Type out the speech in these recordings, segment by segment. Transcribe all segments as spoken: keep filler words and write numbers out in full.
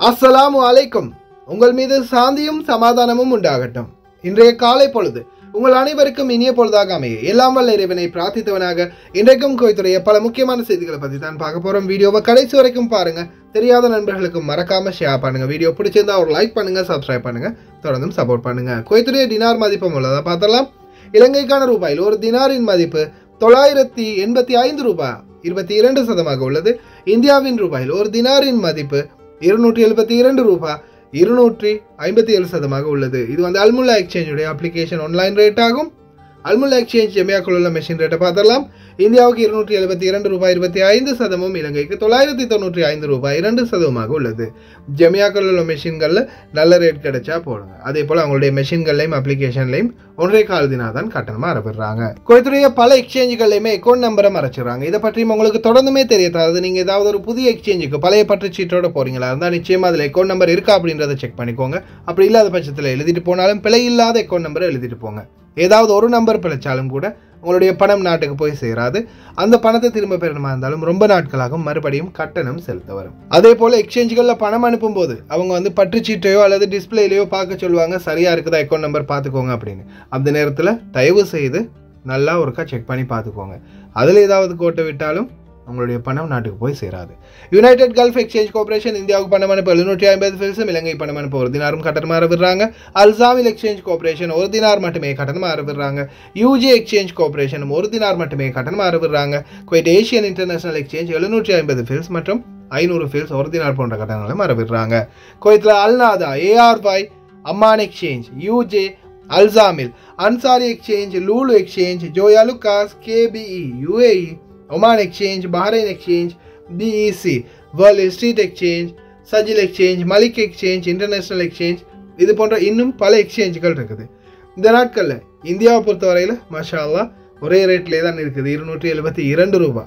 அஸ்ஸலாமு அலைக்கும். உங்கள் மீது சாந்தியும் சமாதானமும் உண்டாகட்டும். இன்றைய காலை பொழுது உங்கள் அனைவருக்கும் இனிய பொழுதாக அமைய எல்லாம் வல்ல இறைவனை பிரார்த்தித்தவனாக இன்றைக்கும் கோயத்துடைய பல முக்கியமான செய்திகளை பற்றி தான் பார்க்க போறோம். வீடியோவை கடைசி வரைக்கும் பாருங்க. தெரியாத நண்பர்களுக்கும் மறக்காம ஷேர் பண்ணுங்க. வீடியோ பிடிச்சிருந்தா ஒரு லைக் பண்ணுங்க, சப்ஸ்கிரைப் பண்ணுங்க, தொடர்ந்தும் சப்போர்ட் பண்ணுங்க. கோயத்துடைய டினார் மதிப்பு உள்ளதா பார்த்தலாம். இலங்கைக்கான ரூபாயில் ஒரு தினாரின் மதிப்பு தொள்ளாயிரத்தி எண்பத்தி ஐந்து ரூபாய் இருபத்தி இரண்டு சதமாக உள்ளது. இந்தியாவின் ரூபாயில் ஒரு தினாரின் மதிப்பு இருநூற்றி எழுபத்தி இரண்டு ரூபாய் இருநூற்றி ஐம்பத்தி ஏழு சதமாக உள்ளது. இது வந்து அல்முல்லா எக்ஸ்சேஞ்சுடைய அப்ளிகேஷன் ஆன்லைன் ரேட் ஆகும். அல்முல்லா எக்ஸ்சேஞ்ச் ஜெமியாக்குள்ள உள்ள மெஷின் ரேட்டை பார்த்தரலாம். இந்தியாவுக்கு இருநூற்றி எழுபத்தி இரண்டு ரூபாய் இருபத்தி ஐந்து சதமும், இலங்கைக்கு தொள்ளாயிரத்தி தொண்ணூற்றி ஐந்து ரூபாய் இரண்டு சதமாக உள்ளது. ஜெமியாக்குள்ள உள்ள மெஷின்களில் நல்ல ரேட் கிடைச்சா போடுங்க. அதே போல் அவங்களுடைய மெஷின்கள்லையும் அப்ளிகேஷன்லையும் ஒன்றே கால் தினா தான் கட்டணமாக அறப்படுறாங்க. கோயத்துடைய பல எக்ஸ்சேஞ்சுகள்லையுமே அக்கௌண்ட் நம்பரை மறைச்சிடறாங்க. இதை பற்றியும் உங்களுக்கு தொடர்ந்துமே தெரியாது. நீங்கள் ஏதாவது ஒரு புதிய எக்ஸ்சேஞ்சுக்கு பழைய பற்று சீட்டோட போறீங்களா இருந்தால் நிச்சயமாக அதில் அக்கௌண்ட் நம்பர் இருக்கா அப்படின்றத செக் பண்ணிக்கோங்க. அப்படி இல்லாத பட்சத்தில் எழுதிட்டு போனாலும் பிழை இல்லாத அக்கௌண்ட் நம்பரை எழுதிட்டு போங்க. ஏதாவது ஒரு நம்பர் பிழைச்சாலும் கூட உங்களுடைய பணம் நாட்டுக்கு போய் சேராது. அந்த பணத்தை திரும்ப பெறணுமா இருந்தாலும் ரொம்ப நாட்களாகவும் மறுபடியும் கட்டணம் செலுத்த வரும். அதே போல எக்ஸ்சேஞ்சுகளில் பணம் அனுப்பும் போது அவங்க வந்து பற்றுச்சீட்டையோ அல்லது டிஸ்பிளேலையோ பார்க்க சொல்லுவாங்க, சரியா இருக்குதா அக்கௌண்ட் நம்பர் பார்த்துக்கோங்க அப்படின்னு. அந்த நேரத்தில் தயவு செய்து நல்லா ஒருக்கா செக் பண்ணி பார்த்துக்கோங்க. அதில் ஏதாவது கோட்டை விட்டாலும் உங்களுடைய பணம் நாட்டுக்கு போய் சேராது. யுனைடெட் கல்ஃப் எக்ஸ்சேஞ்ச் கார்பரேஷன் இந்தியாவுக்கு பணம் அனுப்ப எழுநூற்றி ஐம்பது ஃபில்ஸும், இலங்கை பணம் அனுப்ப ஒரு தினாரும் கட்டணமாக அறவிடுறாங்க. அல்சாமில் எக்ஸ்சேஞ்ச் கார்பரேஷன் ஒரு தினார் மட்டுமே கட்டணமாக அறவிடுறாங்க. யூஜி எக்ஸ்சேஞ்ச் கார்பரேஷனும் ஒரு தினார் மட்டுமே கட்டணமாக அறவிடுறாங்க. குவைட் ஏஷியன் இன்டர்நேஷனல் எக்ஸ்சேஞ்ச் எழுநூற்றி ஐம்பது ஃபில்ஸ் மற்றும் ஐநூறு ஃபில்ஸ் ஒரு தினார் போன்ற கட்டணங்களும் அறவிடுறாங்க. குவைத்தில் Al Nada, ARY, Aman exchange, UJ, Al Samil, Ansari exchange, Lulu exchange, Joyalukkas, KPE, UAE, Oman exchange, Bahrain exchange, BEC, world street exchange, Sajil exchange, Malik exchange, international exchange, இது போன்ற இன்னும் பல எக்ஸ்சேஞ்சுகள் இருக்குது. இந்த நாட்களில் இந்தியாவை பொறுத்தவரையில் மாஷா அல்லாஹ் ஒரே ரேட்லேயே தான் இருக்குது, இருநூற்றி எழுபத்தி இரண்டு ரூபாய்.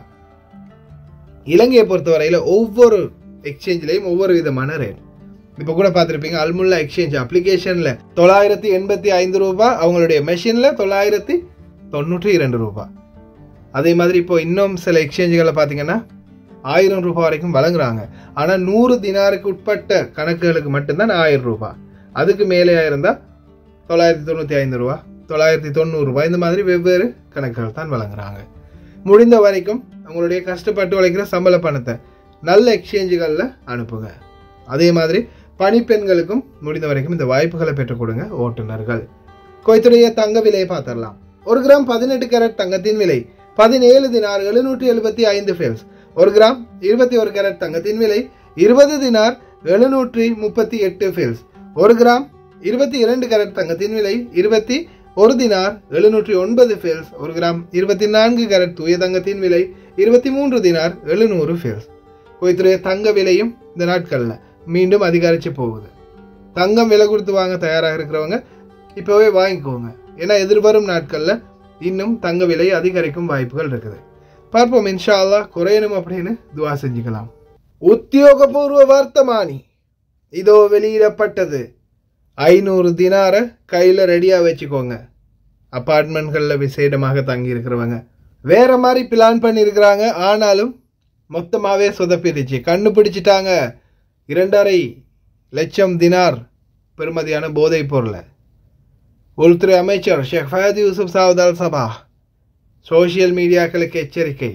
இலங்கையை பொறுத்தவரையில் ஒவ்வொரு எக்ஸ்சேஞ்சிலையும் ஒவ்வொரு விதமான ரேட். இப்போ கூட பார்த்துருப்பீங்க, அல்முல்லா எக்ஸ்சேஞ்ச் அப்ளிகேஷனில் தொள்ளாயிரத்தி எண்பத்தி ஐந்து ரூபாய், அவங்களுடைய மெஷினில் தொள்ளாயிரத்தி தொண்ணூற்றி இரண்டு ரூபாய். அதே மாதிரி இப்போ இன்னும் சில எக்ஸ்சேஞ்சுகளை பார்த்தீங்கன்னா ஆயிரம் ரூபாய் வரைக்கும் வழங்குறாங்க. ஆனால் நூறு தினாருக்கு உட்பட்ட கணக்குகளுக்கு மட்டும்தான் ஆயிரம் ரூபாய். அதுக்கு மேலே இருந்தால் தொள்ளாயிரத்தி தொண்ணூற்றி ஐந்து ரூபா, தொள்ளாயிரத்தி தொண்ணூறு ரூபாய், இந்த மாதிரி வெவ்வேறு கணக்குகள் தான் வழங்குறாங்க. முடிந்த வரைக்கும் உங்களுடைய கஷ்டப்பட்டு உழைக்கிற சம்பள பணத்தை நல்ல எக்ஸ்சேஞ்சுகளில் அனுப்புங்க. அதே மாதிரி பணிப்பெண்களுக்கும் முடிந்த வரைக்கும் இந்த வாய்ப்புகளை பெற்றுக் கொடுங்க ஓட்டுநர்கள். குவைத்துடைய தங்க விலையை பார்த்துடலாம். ஒரு கிராம் பதினெட்டு கேரட் தங்கத்தின் விலை பதினேழு தினார் எழுநூற்றி எழுபத்தி ஐந்து ஃபில்ஸ். ஒரு கிராம் இருபத்தி ஒரு கேரட் தங்கத்தின் விலை இருபது தினார் எழுநூற்றி முப்பத்தி எட்டு ஃபில்ஸ். ஒரு கிராம் இருபத்தி இரண்டு கேரட் தங்கத்தின் விலை இருபத்தி ஒரு தினார் எழுநூற்றி ஒன்பது ஃபில்ஸ். ஒரு கிராம் இருபத்தி நான்கு கேரட் தூய தங்கத்தின் விலை இருபத்தி மூன்று தினார் எழுநூறு ஃபில்ஸ். குவைத்துடைய தங்க விலையும் இந்த நாட்களில் மீண்டும் அதிகரித்து போகுது. தங்கம் விலை கொடுத்து வாங்க தயாராக இருக்கிறவங்க இப்போவே வாங்கிக்கோங்க. ஏன்னா எதிர்வரும் நாட்களில் இன்னும் தங்க விலை அதிகரிக்கும் வாய்ப்புகள் இருக்குது. பார்ப்போம், இன்ஷா அல்லாஹ் குறையணும் அப்படின்னு துவா செஞ்சுக்கலாம். உத்தியோகபூர்வ வர்த்தமானி இதோ வெளியிடப்பட்டது. ஐநூறு தினாரை கையில் ரெடியாக வச்சுக்கோங்க. அப்பார்ட்மெண்ட்களில் விசேடமாக தங்கி இருக்கிறவங்க வேற மாதிரி பிளான் பண்ணியிருக்கிறாங்க. ஆனாலும் மொத்தமாகவே சொதப்பிடுச்சு, கண்டுபிடிச்சிட்டாங்க. இரண்டரை லட்சம் தினார் பெறுமதியான போதைப் பொருளை உள்துறை அமைச்சர் ஷேக் ஃபயத் யூசுப் சாவுத் அல் சபாஹ் சோசியல் மீடியாக்களுக்கு எச்சரிக்கை.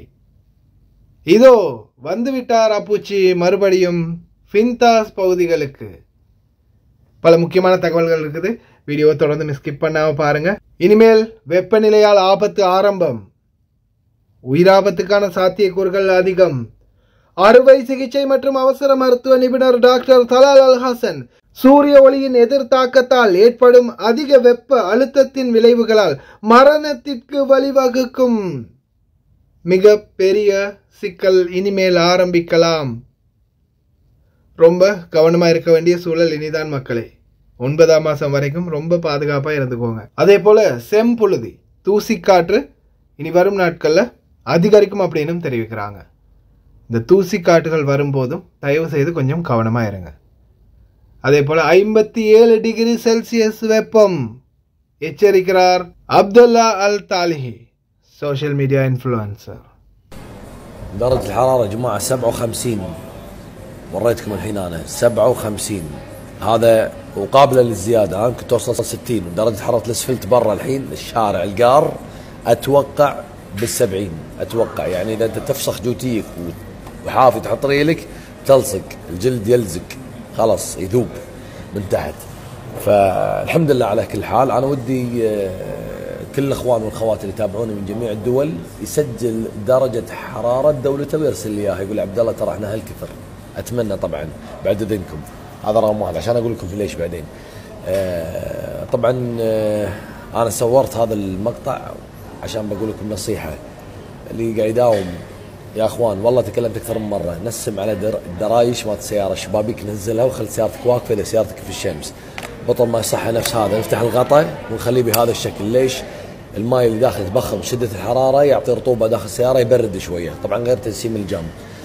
இதோ வந்துவிட்டார் அப்பூச்சி மறுபடியும் ஃபின்தாஸ் பகுதிகளுக்கு. பல முக்கியமான தகவல்கள் இருக்குது. வீடியோவை தொடர்ந்து ஸ்கிப் பண்ணாம பாருங்க. இனிமேல் வெப்பநிலையால் ஆபத்து ஆரம்பம், உயிராபத்துக்கான சாத்தியக்கூறுகள் அதிகம். அறுவை சிகிச்சை மற்றும் அவசர மருத்துவ நிபுணர் டாக்டர் தலால் அல் ஹசன் சூரிய ஒளியின் எதிர் தாக்கத்தால் ஏற்படும் அதிக வெப்ப அழுத்தத்தின் விளைவுகளால் மரணத்திற்கு வழிவகுக்கும் மிக பெரிய சிக்கல் இனிமேல் ஆரம்பிக்கலாம். ரொம்ப கவனமா இருக்க வேண்டிய சூழல் இனிதான் மக்களே. ஒன்பதாம் மாசம் வரைக்கும் ரொம்ப பாதுகாப்பா இருந்துக்கோங்க. அதே போல செம்புழுதி, தூசிக்காற்று இனி வரும் நாட்கள்ல அதிகரிக்கும் அப்படின்னு தெரிவிக்கிறாங்க. இந்த தூசிக்காற்றுகள் வரும்போதும் தயவு செய்து கொஞ்சம் கவனமா இருங்க. அதே போல ஐம்பத்தி ஏழு டிகிரி செல்சியஸ் வெப்பம் எச்சரிக்கிறார் Abdullah al Talihi, social media influencer. درجة الحرارة يا جماعة سبعة وخمسين وريتكم الحين أنا سبعة وخمسين، هذا وقابلة للزيادة. أنا كنت أوصل ستين، ودرجة حرارة الأسفلت برا الحين الشارع القار أتوقع بالسبعين، أتوقع يعني إذا أنت تفسخ جوتيك وحافي تحط ريلك تلصق الجلد، يلزق خلاص يذوب من تحت. فالحمد لله على كل حال. أنا ودي كل الأخوان والأخوات اللي يتابعوني من جميع الدول يسجل درجة حرارة دولته ويرسل لي إياها، يقول عبد الله ترى احنا هالكثر. أتمنى طبعا بعد إذنكم، هذا رقم واحد عشان أقول لكم ليش بعدين. آه طبعا آه أنا صورت هذا المقطع عشان بقول لكم نصيحة اللي قاعد يداوم يا أخوان، والله تكلمت أكثر من مرة، نسم على در الدرايش مالت السيارة، الشبابيك نزلها وخلي سيارتك واقفة إذا سيارتك في الشمس، بطل ما يصحى نفس هذا نفتح الغطاء ونخليه بهذا الشكل. ليش؟ الماء اللي داخل يتبخر شدة الحرارة يعطي رطوبة داخل السيارة يبرد شوية، طبعا غير تنسيم الجام.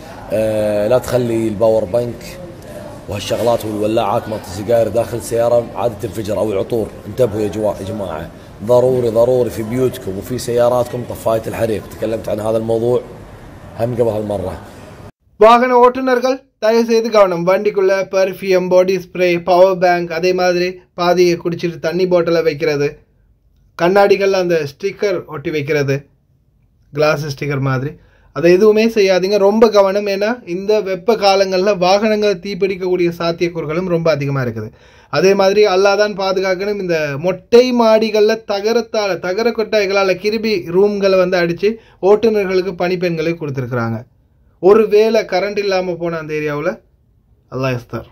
آه لا تخلي الباور بانك وهالشغلات والولاعات مالت السجاير داخل السيارة عادة تنفجر، أو العطور. انتبهوا يا جماعة، ضروري ضروري في بيوتكم وفي سياراتكم طفاية الحريق. تكلمت عن هذا الموضوع هم قبل هالمرة. வாகன ஓட்டுநர்கள் தயவு செய்து கவனம், வண்டிக்குள்ள perfume, body spray, power bank, அதே மாதிரி பாதியை குடிச்சிட்டு தண்ணி பாட்டிலை வைக்கிறது, கண்ணாடிகள் அந்த ஸ்டிக்கர் ஒட்டி வைக்கிறது, கிளாஸ் ஸ்டிக்கர் மாதிரி, அதை எதுவுமே செய்யாதீங்க. ரொம்ப கவனம். ஏன்னா இந்த வெப்ப காலங்களில் வாகனங்கள் தீப்பிடிக்கக்கூடிய சாத்தியக்கூறுகளும் ரொம்ப அதிகமாக இருக்குது. அதே மாதிரி அல்லாதான் பாதுகாக்கணும். இந்த மொட்டை மாடிகளில் தகரத்தால் தகர கொட்டாய்களால் கிருபி ரூம்களை வந்து அடித்து ஓட்டுநர்களுக்கு பணிப்பெண்களை கொடுத்துருக்குறாங்க. ஒரு வேளை கரண்ட் இல்லாமல் போன அந்த ஏரியாவில் அல்லாஹ் யஸ்தர்.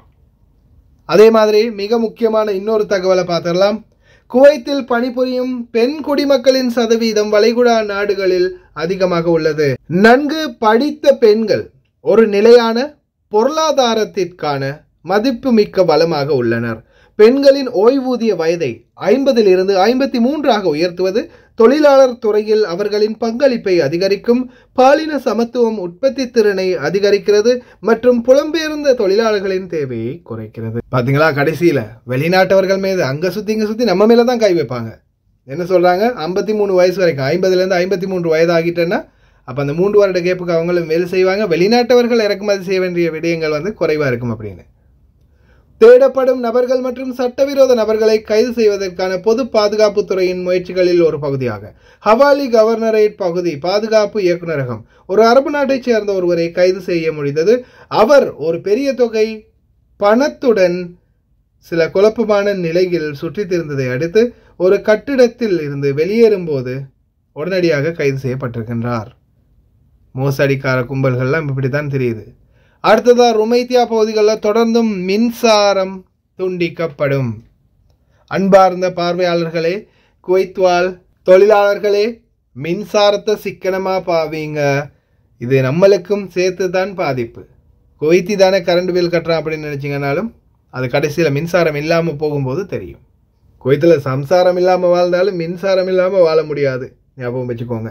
அதே மாதிரி மிக முக்கியமான இன்னொரு தகவலை பார்த்துடலாம். குவைத்தில் பணிபுரியும் பெண் குடிமக்களின் சதவீதம் வளைகுடா நாடுகளில் அதிகமாக உள்ளது. நன்கு படித்த பெண்கள் ஒரு நிலையான பொருளாதாரத்திற்கான மதிப்புமிக்க வளமாக உள்ளனர். பெண்களின் ஓய்வூதிய வயதை ஐம்பதில் இருந்து ஐம்பத்தி மூன்றாக உயர்த்துவது தொழிலாளர் துறையில் அவர்களின் பங்களிப்பை அதிகரிக்கும், பாலின சமத்துவம் உற்பத்தி திறனை அதிகரிக்கிறது மற்றும் புலம்பெயர்ந்த தொழிலாளர்களின் தேவையை குறைக்கிறது. பார்த்தீங்களா, கடைசியில் வெளிநாட்டவர்கள் மீது அங்கே சுற்றி இங்கே சுற்றி நம்ம மேலே தான் கை வைப்பாங்க. என்ன சொல்கிறாங்க, ஐம்பத்தி மூணு வயசு வரைக்கும் ஐம்பதுலேருந்து ஐம்பத்தி மூன்று வயது ஆகிட்டேன்னா அப்போ அந்த மூன்று வருட கேப்புக்கு அவங்களும் வேலை செய்வாங்க, வெளிநாட்டவர்கள் இறக்குமதி செய்ய வேண்டிய விடயங்கள் வந்து குறைவாக இருக்கும் அப்படின்னு. தேடப்படும் நபர்கள் மற்றும் சட்டவிரோத நபர்களை கைது செய்வதற்கான பொது பாதுகாப்பு துறையின் முயற்சிகளில் ஒரு பகுதியாக ஹவாலி கவர்னரேட் பகுதி பாதுகாப்பு இயக்குநரகம் ஒரு அரபு நாட்டைச் சேர்ந்த ஒருவரை கைது செய்ய முடிந்தது. அவர் ஒரு பெரிய தொகை பணத்துடன் சில குழப்பமான நிலையில் சுற்றித் திருந்ததை அடுத்து ஒரு கட்டிடத்தில் இருந்து வெளியேறும்போது உடனடியாக கைது செய்யப்பட்டிருக்கின்றார். மோசடிக்கார கும்பல்கள்லாம் இப்படித்தான் தெரியுது. அடுத்ததா ருமைத்தியா பகுதிகளில் தொடர்ந்தும் மின்சாரம் துண்டிக்கப்படும். அன்பார்ந்த பார்வையாளர்களே, குவைத் வாழ் தொழிலாளர்களே, மின்சாரத்தை சிக்கனமாக பாவீங்க. இது நம்மளுக்கும் சேர்த்து தான் பாதிப்பு. குவைத்தி தானே கரண்ட் பில் கட்டுறான் அப்படின்னு நினச்சிங்கனாலும் அது கடைசியில் மின்சாரம் இல்லாமல் போகும்போது தெரியும். குவைத்தில் சம்சாரம் இல்லாமல் வாழ்ந்தாலும் மின்சாரம் இல்லாமல் வாழ முடியாது, ஞாபகம் வச்சுக்கோங்க.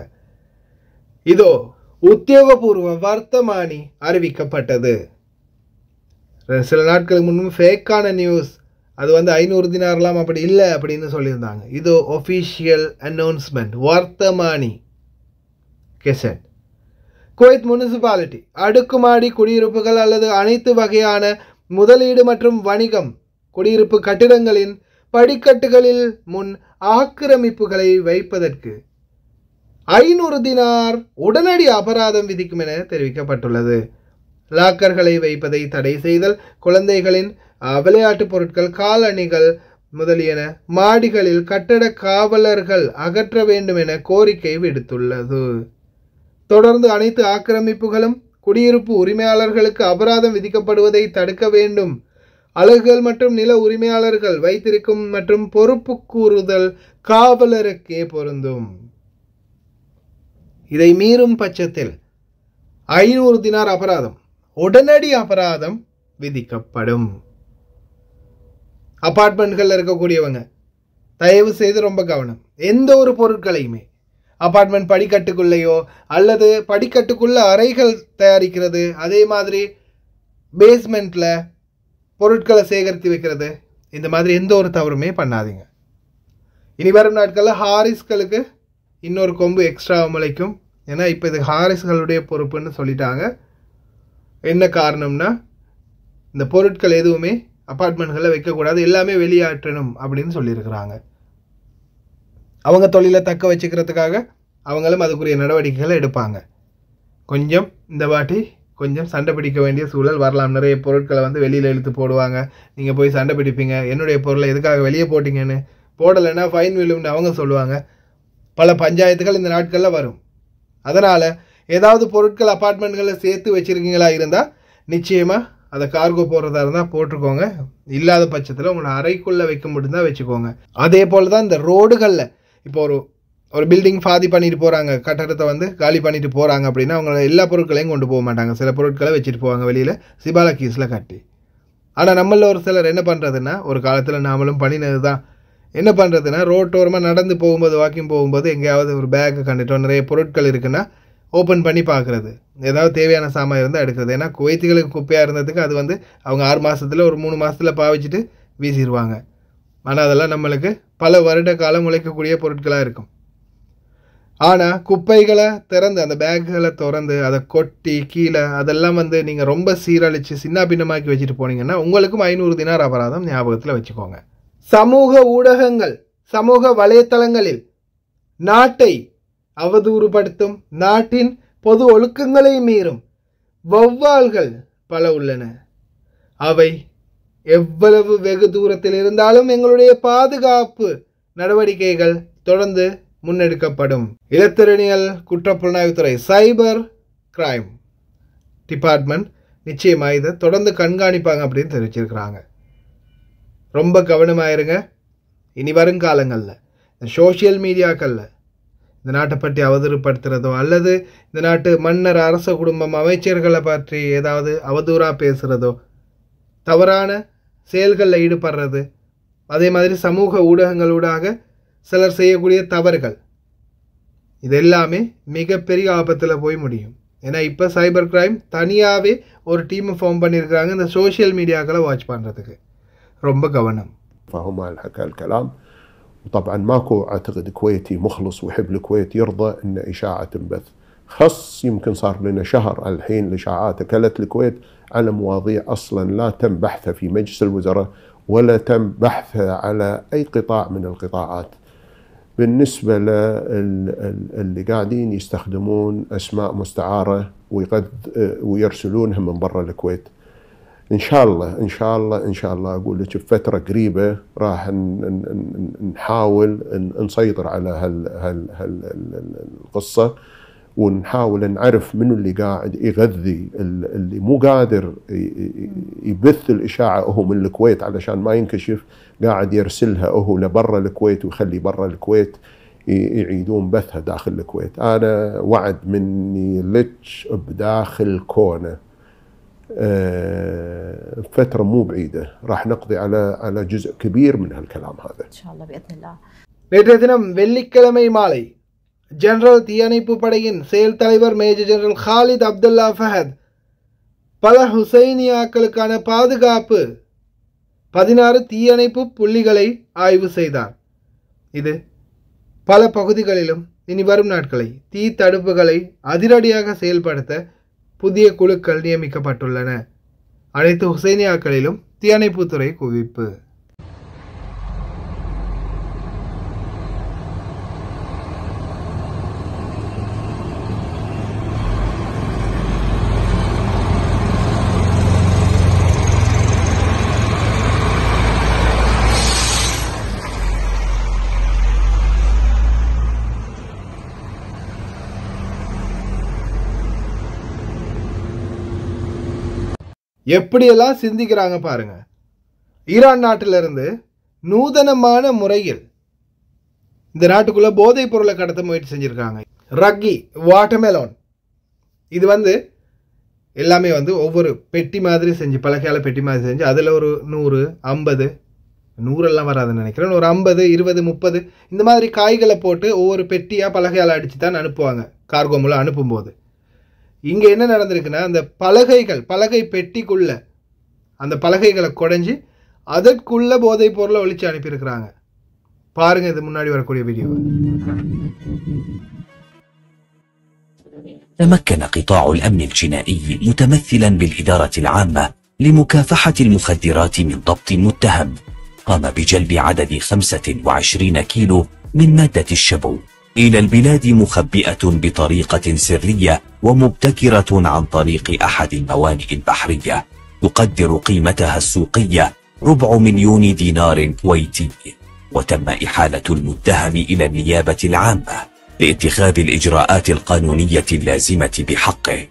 இதோ உத்தியோகபூர்வ வர்த்தமானி அறிவிக்கப்பட்டது. சில நாட்களுக்கு முன்னும் ஃபேக்கான நியூஸ், அது வந்து ஐநூறு தினார்லாம் அப்படி இல்லை அப்படின்னு சொல்லியிருந்தாங்க. இது ஒஃபிஷியல் அனௌன்ஸ்மெண்ட், வர்த்தமானி கெசட். குவைத் முனிசிபாலிட்டி அடுக்குமாடி குடியிருப்புகள் அல்லது அனைத்து வகையான முதலீடு மற்றும் வணிகம் குடியிருப்பு கட்டிடங்களின் படிக்கட்டுகளில் முன் ஆக்கிரமிப்புகளை வைப்பதற்கு ஐநூறு தினார் உடனடி அபராதம் விதிக்கும் என தெரிவிக்கப்பட்டுள்ளது. லாக்கர்களை வைப்பதை தடை செய்தல், குழந்தைகளின் விளையாட்டுப் பொருட்கள், காலணிகள் முதலியன மாடிகளில் கட்டட காவலர்கள் அகற்ற வேண்டும் என கோரிக்கை விடுத்துள்ளது. தொடர்ந்து அனைத்து ஆக்கிரமிப்புகளும் குடியிருப்பு உரிமையாளர்களுக்கு அபராதம் விதிக்கப்படுவதை தடுக்க வேண்டும். அலகுகள் மற்றும் நில உரிமையாளர்கள் வைத்திருக்கும் மற்றும் பொறுப்பு கூறுதல் காவலருக்கே பொருந்தும். இதை மீறும் பட்சத்தில் ஐநூறு தினார் அபராதம், உடனடி அபராதம் விதிக்கப்படும். அபார்ட்மெண்ட்களில் இருக்கக்கூடியவங்க தயவு செய்து ரொம்ப கவனம். எந்த ஒரு பொருட்களையுமே அபார்ட்மெண்ட் படிக்கட்டுக்குள்ளேயோ அல்லது படிக்கட்டுக்குள்ள அறைகள் தயாரிக்கிறது, அதே மாதிரி பேஸ்மெண்ட்டில் பொருட்களை சேகரித்து வைக்கிறது, இந்த மாதிரி எந்த ஒரு தவறுமே பண்ணாதீங்க. இனி வரும் நாட்களில் ஹாரிஸ்களுக்கு இன்னொரு கொம்பு எக்ஸ்ட்ரா முளைக்கும். ஏன்னா இப்போ இது ஹாரிஸ்களுடைய பொறுப்புன்னு சொல்லிட்டாங்க. என்ன காரணம்னா இந்த பொருட்கள் எதுவுமே அப்பார்ட்மெண்ட்களில் வைக்கக்கூடாது, எல்லாமே வெளியாற்றணும் அப்படின்னு சொல்லியிருக்கிறாங்க. அவங்க தொழிலை தக்க வச்சுக்கிறதுக்காக அவங்களும் அதுக்குரிய நடவடிக்கைகளை எடுப்பாங்க. கொஞ்சம் இந்த வாட்டி கொஞ்சம் சண்டை பிடிக்க வேண்டிய சூழல் வரலாம். நிறைய பொருட்களை வந்து வெளியில் இழுத்து போடுவாங்க, நீங்கள் போய் சண்டை பிடிப்பீங்க, என்னுடைய பொருளை எதுக்காக வெளியே போட்டிங்கன்னு, போடலைன்னா ஃபைன் விழும்னு அவங்க சொல்லுவாங்க. பல பஞ்சாயத்துகள் இந்த நாட்களில் வரும். அதனால் ஏதாவது பொருட்கள் அப்பார்ட்மெண்ட்களில் சேர்த்து வச்சுருக்கீங்களா இருந்தால் நிச்சயமாக அதை கார்கோ போடுறதா இருந்தால் போட்டிருக்கோங்க. இல்லாத பட்சத்தில் உங்களை அறைக்குள்ளே வைக்க மட்டும்தான் வச்சுக்கோங்க. அதே போல் தான் இந்த ரோடுகளில் இப்போ ஒரு ஒரு பில்டிங் ஃபாதி பண்ணிட்டு போகிறாங்க, கட்டடத்தை வந்து காலி பண்ணிட்டு போகிறாங்க அப்படின்னா அவங்க எல்லா பொருட்களையும் கொண்டு போக மாட்டாங்க. சில பொருட்களை வச்சுட்டு போவாங்க வெளியில் சிபாலா கீஸில் கட்டி. ஆனால் நம்மளில் ஒரு சிலர் என்ன பண்ணுறதுன்னா, ஒரு காலத்தில் நாமளும் பண்ணினது தான், என்ன பண்ணுறதுன்னா ரோட்டோரமாக நடந்து போகும்போது வாக்கிங் போகும்போது எங்கேயாவது ஒரு பேக்கை கண்டுட்டோம், நிறைய பொருட்கள் இருக்குன்னா ஓப்பன் பண்ணி பார்க்குறது, ஏதாவது தேவையான சாமான் இருந்தால் எடுக்கிறது. ஏன்னா குவைத்திகளுக்கு குப்பையாக இருந்ததுக்கு அது வந்து அவங்க ஆறு மாதத்தில் ஒரு மூணு மாதத்தில் பாவிச்சிட்டு வீசிடுவாங்க. ஆனால் அதெல்லாம் நம்மளுக்கு பல வருட காலம் உழைக்கக்கூடிய பொருட்களாக இருக்கும். ஆனால் குப்பைகளை திறந்து அந்த பேக்குகளை திறந்து அதை கொட்டி கீழே அதெல்லாம் வந்து நீங்கள் ரொம்ப சீரழித்து சின்ன பின்னமாக்கி வச்சுட்டு போனீங்கன்னா உங்களுக்கும் ஐநூறு தினார் அபராதம் ஞாபகத்தில் வச்சுக்கோங்க. சமூக ஊடகங்கள், சமூக வலைத்தளங்களில் நாட்டை அவதூறுபடுத்தும், நாட்டின் பொது ஒழுக்கங்களை மீறும் வௌவால்கள் பல உள்ளன. அவை எவ்வளவு வெகு தூரத்தில் இருந்தாலும் எங்களுடைய பாதுகாப்பு நடவடிக்கைகள் தொடர்ந்து முன்னெடுக்கப்படும். இலத்திரனியல் குற்றப்புலனாய்வுத்துறை சைபர் கிரைம் டிபார்ட்மெண்ட் நிச்சயமாக இதை தொடர்ந்து கண்காணிப்பாங்க அப்படின்னு தெரிவிச்சிருக்கிறாங்க. ரொம்ப கவனமாயிருங்க. இனி வரும் காலங்களில் இந்த சோஷியல் மீடியாக்களில் இந்த நாட்டை பற்றி அவதூறுப்படுத்துகிறதோ அல்லது இந்த நாட்டு மன்னர், அரச குடும்பம், அமைச்சர்களை பற்றி ஏதாவது அவதூறாக பேசுகிறதோ, தவறான செயல்களில் ஈடுபடுறது, அதே மாதிரி சமூக ஊடகங்களூடாக சிலர் செய்யக்கூடிய தவறுகள், இது எல்லாமே மிகப்பெரிய ஆபத்தில் போய் முடியும். ஏன்னா இப்போ சைபர் கிரைம் தனியாகவே ஒரு டீமை ஃபார்ம் பண்ணியிருக்கிறாங்க இந்த சோஷியல் மீடியாக்களை வாட்ச் பண்ணுறதுக்கு. ரொம்ப கவனம். فهم حكى الكلام. وطبعا ماكو اعتقد كويتي مخلص ويحب الكويت يرضى ان اشاعه تنبث. خص يمكن صار لنا شهر الحين الاشاعات اكلت الكويت على مواضيع اصلا لا تم بحثها في مجلس الوزراء ولا تم بحثها على اي قطاع من القطاعات. بالنسبه للي قاعدين يستخدمون اسماء مستعاره ويقد ويرسلونها من برا الكويت، ان شاء الله ان شاء الله ان شاء الله اقول لك بفتره قريبه راح نحاول نسيطر على هال هال القصه ونحاول نعرف منو اللي قاعد يغذي اللي مو قادر يبث الاشاعه هو من الكويت علشان ما ينكشف، قاعد يرسلها هو لبرا الكويت ويخلي برا الكويت يعيدون بثها داخل الكويت. انا وعد مني لك بداخل كونه فترة مو بعيدة راح نقضي على على جزء كبير من هالكلام هذا إن شاء الله بإذن الله. நேற்றைய தினம் வெள்ளிக்கிழமை மாலை ஜெனரல் தீயணைப்பு படையின் செயல் தலைவர் major general Khalid Abdullah Fahad பல ஹுசைனியாக்களுக்கான பாதுகாப்பு பதினாறு தீயணைப்பு புள்ளிகளை ஆய்வு செய்தார். இது பல பகுதிகளிலும் இனி வரும் நாட்களை தீ தடுப்புகளை அதிரடியாக செயல்படுத்த புதிய குழுக்கள் நியமிக்கப்பட்டுள்ளன. அனைத்து ஹுசைனியாக்களிலும் தீயணைப்புத்துறை குவிப்பு. எப்படியெல்லாம் சிந்திக்கிறாங்க பாருங்க. ஈரான் நாட்டிலிருந்து நூதனமான முறையில் இந்த நாட்டுக்குள்ள போதைப் பொருளை கடத்த முயற்சி செஞ்சிருக்காங்க. ரக்கி வாட்டர்மெலோன் இது வந்து எல்லாமே வந்து ஒவ்வொரு பெட்டி மாதிரி செஞ்சு, பலகையால பெட்டி மாதிரி செஞ்சு அதில் ஒரு நூறு ஐம்பது நூறெல்லாம் வராதுன்னு நினைக்கிறேன், ஒரு ஐம்பது இருபது முப்பது இந்த மாதிரி காய்களை போட்டு ஒவ்வொரு பெட்டியாக பலகையால் அடித்து தான் அனுப்புவாங்க கார்கோ மூலம் அனுப்பும்போது. இங்கே என்ன நடந்திருக்குன்னா அந்த பலகைகள் பலகை பெட்டிக்குள்ள அந்த பலகைகளை குடைஞ்சி அதற்குள்ள போதைப் பொருளை ஒழிச்சு அனுப்பியிருக்கிறாங்க. பாருங்க இது முன்னாடி வரக்கூடிய வீடியோ. تمكن قطاع الأمن الجنائي متمثلا بالإدارة العامة لمكافحة المخدرات من ضبط متهم قام بجلب عدد خمسة وعشرين كيلو من مادة الشبو إلى البلاد مخبئة بطريقة سرية ومبتكرة عن طريق أحد الموانئ البحرية تقدر قيمتها السوقية ربع مليون دينار كويتي. وتم إحالة المتهم إلى النيابة العامة لاتخاذ الإجراءات القانونية اللازمة بحقه.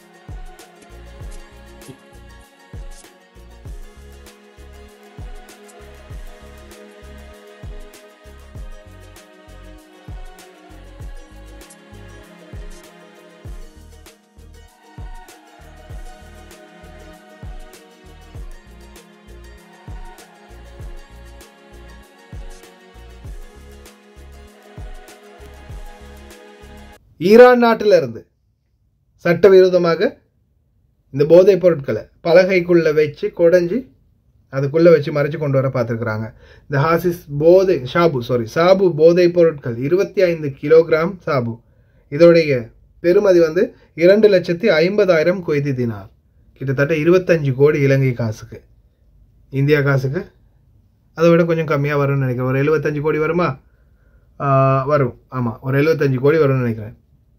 ஈரான் நாட்டிலிருந்து சட்டவிரோதமாக இந்த போதைப் பொருட்களை பலகைக்குள்ளே வச்சு கொடைஞ்சி அதுக்குள்ளே வச்சு மறைச்சு கொண்டு வர பார்த்துருக்குறாங்க. இந்த ஹாசிஸ் போதை ஷாபு சாரி சாபு போதைப் பொருட்கள் இருபத்தி ஐந்து கிலோகிராம் சாபு, இதோடைய பெறுமதி வந்து இரண்டு லட்சத்தி ஐம்பதாயிரம் குவைத்தி தினார், கிட்டத்தட்ட இருபத்தஞ்சு கோடி இலங்கை காசுக்கு. இந்தியா காசுக்கு அதை விட கொஞ்சம் கம்மியாக வரும்னு நினைக்கிறேன். ஒரு எழுபத்தஞ்சு கோடி வருமா? வரும், ஆமாம், ஒரு எழுபத்தஞ்சு கோடி வரும்னு நினைக்கிறேன்.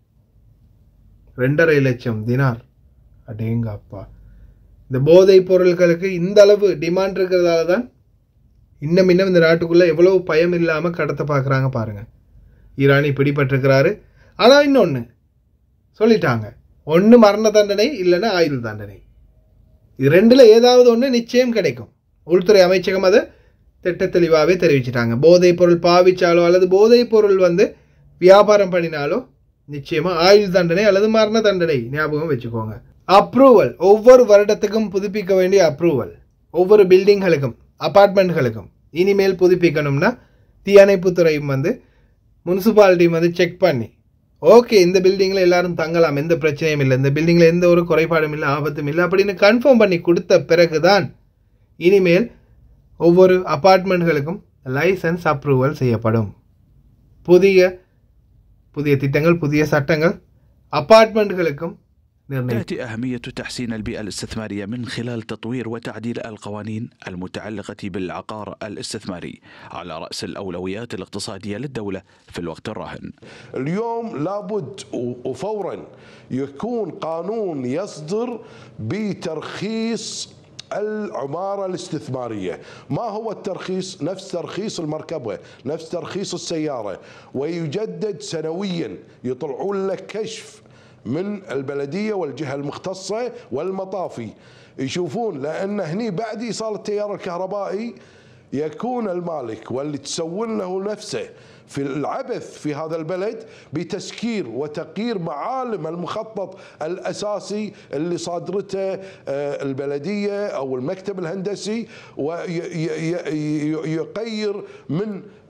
ரெண்டரை லட்சம் தினார். அடேங்க அப்பா! இந்த போதைப் பொருட்களுக்கு இந்த அளவு டிமாண்ட் இருக்கிறதால தான் இன்னும் இன்னும் இந்த நாட்டுக்குள்ளே எவ்வளவு பயம் இல்லாமல் கடத்த பார்க்குறாங்க பாருங்கள். ஈரானி பிடிபட்டிருக்கிறாரு. ஆனால் இன்னொன்று சொல்லிட்டாங்க, ஒன்று மரண தண்டனை இல்லைன்னா ஆயுள் தண்டனை, இது ரெண்டில் ஏதாவது ஒன்று நிச்சயம் கிடைக்கும். உள்துறை அமைச்சகம் அதை திட்ட தெளிவாகவே தெரிவிச்சிட்டாங்க. போதைப் பொருள் பாவிச்சாலோ அல்லது போதைப் பொருள் வந்து வியாபாரம் பண்ணினாலோ நிச்சயமாக ஆயுள் தண்டனை அல்லது மரண தண்டனை, ஞாபகம் வச்சுக்கோங்க. அப்ரூவல் ஒவ்வொரு வருடத்துக்கும் புதுப்பிக்க வேண்டிய அப்ரூவல் ஒவ்வொரு பில்டிங்களுக்கும் அப்பார்ட்மெண்ட்களுக்கும் இனிமேல் புதுப்பிக்கணும்னா தீயணைப்புத்துறையும் வந்து முனிசிபாலிட்டியும் வந்து செக் பண்ணி ஓகே இந்த பில்டிங்கில் எல்லாரும் தங்கலாம், எந்த பிரச்சனையும் இல்லை, இந்த பில்டிங்கில் எந்த ஒரு குறைபாடும் இல்லை, ஆபத்தும் இல்லை அப்படின்னு கன்ஃபார்ம் பண்ணி கொடுத்த பிறகுதான் இனிமேல் ஒவ்வொரு அப்பார்ட்மெண்ட்களுக்கும் லைசன்ஸ் அப்ரூவல் செய்யப்படும். புதிய புதிய திட்டங்கள் புதிய சட்டங்கள் அப்பார்ட்மெண்ட்களுக்கும் تأتي أهمية تحسين البيئة الاستثمارية من خلال تطوير وتعديل القوانين المتعلقة بالعقار الاستثماري على رأس الأولويات الاقتصادية للدولة في الوقت الراهن. اليوم لابد وفورا يكون قانون يصدر بترخيص العمارة الاستثمارية. ما هو الترخيص؟ نفس ترخيص المركبة، نفس ترخيص السيارة، ويجدد سنويا. يطلعون لك كشف من البلدية والجهة المختصة والمطافي يشوفون، لأن هني بعد إيصال التيار الكهربائي يكون المالك واللي تسوون له نفسه في العبث في هذا البلد بتسكير وتغيير معالم المخطط الأساسي اللي صادرته البلدية أو المكتب الهندسي، ويغير من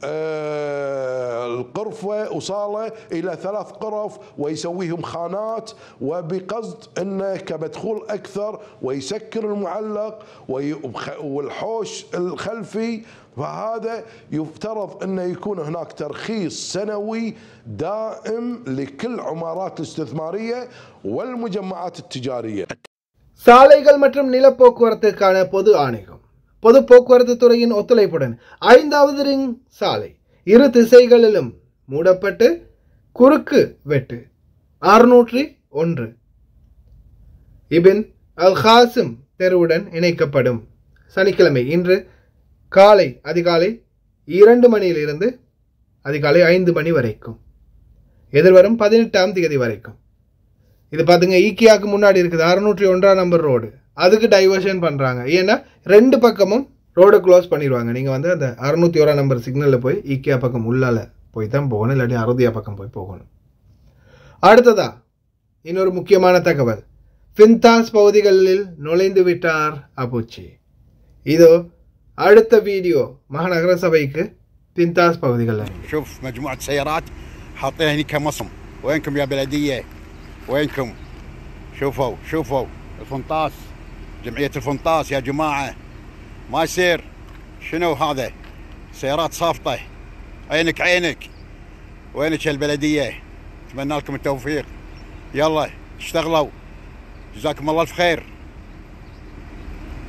القرفة وصالة إلى ثلاث قرف ويسويهم خانات، وبقصد أنه كمدخول أكثر ويسكر المعلق والحوش الخلفي. فهذا يفترض أنه يكون هناك ترخيص سنوي دائم لكل عمارات الاستثمارية والمجمعات التجارية. சாலைகள் மற்றும் நிலப்போக்குவரத்துக்கான பொது ஆணையம் பொது போக்குவரத்து துறையின் ஒத்துழைப்புடன் ஐந்தாவது ரிங் சாலை இரு திசைகளிலும் மூடப்பட்டு குறுக்கு வெட்டு அறுநூற்றி ஒன்று இபின் அல் ஹாசிம் தெருவுடன் இணைக்கப்படும். சனிக்கிழமை இன்று காலை அதிகாலை இரண்டு மணியிலிருந்து அதிகாலை ஐந்து மணி வரைக்கும், எதிர்வரும் பதினெட்டாம் தேதி வரைக்கும். இது பார்த்துங்க, ஈக்கியாவுக்கு முன்னாடி இருக்குது அறுநூற்றி ஒன்றாம் நம்பர் ரோடு, அதுக்கு டைவர்ஷன் பண்ணுறாங்க. ஏன்னா ரெண்டு பக்கமும் ரோடை க்ளோஸ் பண்ணிடுவாங்க. நீங்கள் வந்து அந்த அறுநூற்றி ஓராம் நம்பர் சிக்னலில் போய் ஈக்கியா பக்கம் உள்ளால போய் தான் போகணும், இல்லாட்டி அறுதியா பக்கம் போய் போகணும். அடுத்ததா இன்னொரு முக்கியமான தகவல், பின்தாஸ் பகுதிகளில் நுழைந்து விட்டார் அபுச்சி. இதோ அடுத்த வீடியோ மகாநகர சபைக்கு பின்தாஸ் பகுதிகளில். شوف مجموعة سيارات حاطينها هني كمصم. وينكم يا بلدية؟ وينكم؟ شوفوا شوفوا الفنطاس، جمعية الفنطاس يا جماعة، ما يصير. شنو هذا؟ سيارات صافطة، عينك عينك. وينك يا البلدية؟ اتمنى لكم التوفيق، يلا اشتغلوا، جزاكم الله الف خير.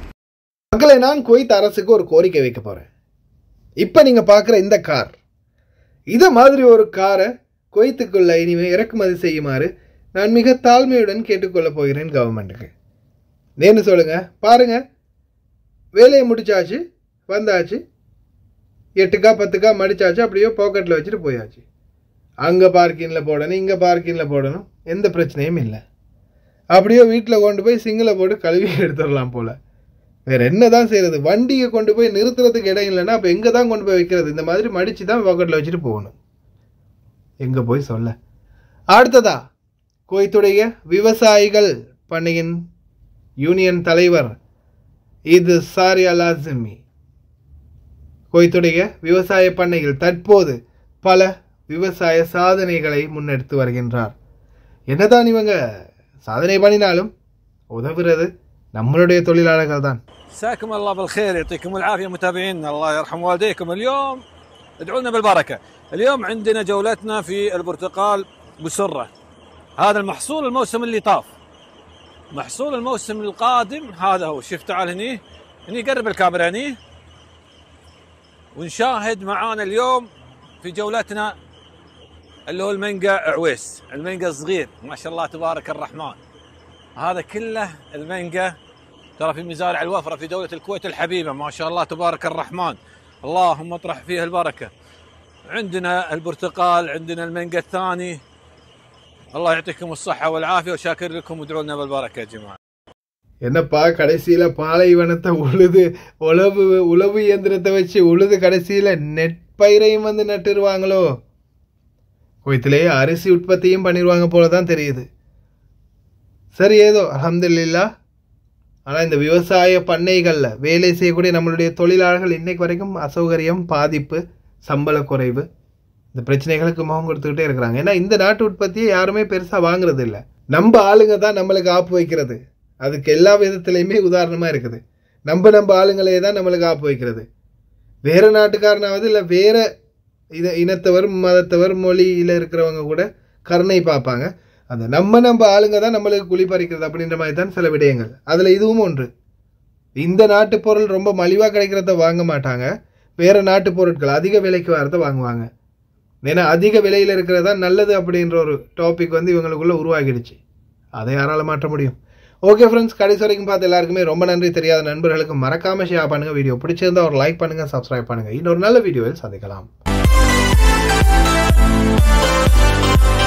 மக்களை, நான் குவைத் அரசுக்கு ஒரு கோரிக்கை வைக்க போகிறேன். இப்போ நீங்கள் பார்க்குற இந்த கார், இதை மாதிரி ஒரு காரை குவைத்துக்குள்ள இனிமேல் இறக்குமதி செய்யுமாறு நான் மிக தாழ்மையுடன் கேட்டுக்கொள்ளப் போகிறேன் கவர்மெண்ட்டுக்கு. நேன்னு சொல்லுங்கள். பாருங்கள், வேலையை முடிச்சாச்சு, வந்தாச்சு, எட்டுக்கா பத்துக்கா மடிச்சாச்சு, அப்படியே பாக்கெட்டில் வச்சுட்டு போயாச்சு. அங்கே பார்க்கிங்கில் போடணும், இங்கே பார்க்கிங்கில் போடணும், எந்த பிரச்சனையும் இல்லை. அப்படியே வீட்டில் கொண்டு போய் சிங்கிளை போட்டு கழுவி எடுத்துடலாம் போல். வேறு என்ன தான் செய்கிறது? வண்டியை கொண்டு போய் நிறுத்துறதுக்கு இடம் இல்லைன்னா அப்போ எங்கே தான் கொண்டு போய் வைக்கிறது? இந்த மாதிரி மடித்து தான் பாக்கெட்டில் வச்சுட்டு போகணும். எங்கே போய் சொல்ல. அடுத்ததா, குவைத்துடைய விவசாயிகள் பணியின் யூனியன் தலைவர் இது சாரி அலாசிமி குவைத்துடைய விவசாய பண்ணையில் தற்போது பல விவசாய சாதனைகளை முன்னெடுத்து வருகின்றார். என்னதான் இவங்க சாதனை பண்ணினாலும் உதவுறது நம்மளுடைய தொழிலாளர்கள் தான். مساكم الله بالخير، يعطيكم العافيه متابعينا، الله يرحم والديكم. اليوم ادعوا لنا بالبركه. اليوم عندنا جولتنا في البرتقال بسره. هذا المحصول الموسم اللي طاف. محصول الموسم القادم هذا هو. شوف تعال هني هني قرب الكاميرا هني، ونشاهد معانا اليوم في جولتنا اللي هو المانجا عويس، المانجا الصغير ما شاء الله تبارك الرحمن. هذا كله المانجا ترى في مزارع الوفرة في دولة الكويت الحبيبة، ما شاء الله تبارك الرحمن، اللهم اطرح فيها البركة. عندنا البرتقال، عندنا المانجا الثاني. الله يعطيكم الصحة والعافية وشاكر لكم وادعوا لنا بالبركة يا جماعة. என்னப்பா கடைசியில் பாலைவனத்தை உழுது உழவு உழவு இயந்திரத்தை வச்சு உழுது கடைசியில் நெற்பயிரையும் வந்து நட்டுருவாங்களோ? குவைத்திலேயே அரிசி உற்பத்தியும் பண்ணிடுவாங்க போல தான் தெரியுது. சரி, ஏதோ அல்ஹம்துலில்லாஹ். ஆனால் இந்த விவசாய பண்ணைகளில் வேலை செய்யக்கூடிய நம்மளுடைய தொழிலாளர்கள் இன்றைக்கு வரைக்கும் அசௌகரியம், பாதிப்பு, சம்பள குறைவு, இந்த பிரச்சனைகளுக்கு முகம் கொடுத்துக்கிட்டே இருக்கிறாங்க. ஏன்னா இந்த நாட்டு உற்பத்தியை யாருமே பெருசாக வாங்குறது இல்லை. நம்ம ஆளுங்க தான் நம்மளுக்கு ஆப்பு வைக்கிறது. அதுக்கு எல்லா விதத்துலையுமே உதாரணமாக இருக்குது. நம்ம நம்ம ஆளுங்களே தான் நம்மளுக்கு ஆப்பு வைக்கிறது. வேறு நாட்டுக்காரனாவது இல்லை வேறு இத இனத்தவர், மதத்தவர், மொழியில் இருக்கிறவங்க கூட கருணை பார்ப்பாங்க. அந்த நம்ம நம்ம ஆளுங்க தான் நம்மளுக்கு குழி பறிக்கிறது அப்படின்ற மாதிரி தான் சில விடயங்கள். அதில் இதுவும் ஒன்று. இந்த நாட்டு பொருள் ரொம்ப மலிவாக கிடைக்கிறத வாங்க மாட்டாங்க, வேறு நாட்டு பொருட்கள் அதிக விலைக்கு வரத வாங்குவாங்க. ஏன்னா அதிக விலையில் இருக்கிறதா நல்லது அப்படின்ற ஒரு டாபிக் வந்து இவங்களுக்குள்ளே உருவாகிடுச்சு. அதை யாரால் மாற்ற முடியும்? ஓகே ஃப்ரெண்ட்ஸ், கடைசி வரைக்கும் பார்த்து எல்லாருக்குமே ரொம்ப நன்றி. தெரியாத நண்பர்களுக்கு மறக்காமல் ஷேர் பண்ணுங்கள். வீடியோ பிடிச்சிருந்தா ஒரு லைக் பண்ணுங்கள், சப்ஸ்கிரைப் பண்ணுங்கள். இன்னொரு நல்ல வீடியோவில் சந்திக்கலாம்.